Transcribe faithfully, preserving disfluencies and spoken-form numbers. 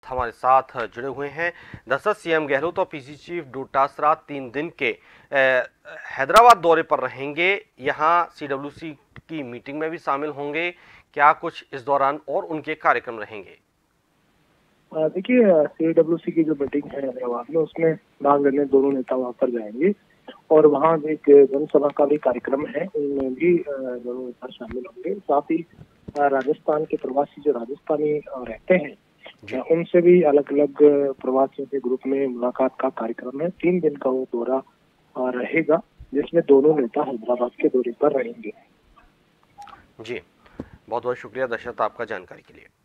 हमारे साथ जुड़े हुए हैं। दरअसल सीएम गहलोत और पीसी चीफ डोटासरा तीन दिन के हैदराबाद दौरे पर रहेंगे। यहाँ सीडब्ल्यूसी की मीटिंग में भी शामिल होंगे। क्या कुछ इस दौरान और उनके कार्यक्रम रहेंगे? देखिए, सीडब्ल्यूसी की जो मीटिंग है हैदराबाद में, उसमें भाग लेने दोनों नेता वहां पर जाएंगे और वहां एक जनसभा का भी कार्यक्रम है, उनमें भी दोनों नेता शामिल होंगे। साथ ही राजस्थान के प्रवासी जो राजस्थानी रहते हैं, उनसे भी अलग अलग प्रवासियों के ग्रुप में मुलाकात का कार्यक्रम है। तीन दिन का वो दौरा रहेगा, जिसमें दोनों नेता हैदराबाद के दौरे पर रहेंगे। जी, बहुत बहुत शुक्रिया दशरथ आपका जानकारी के लिए।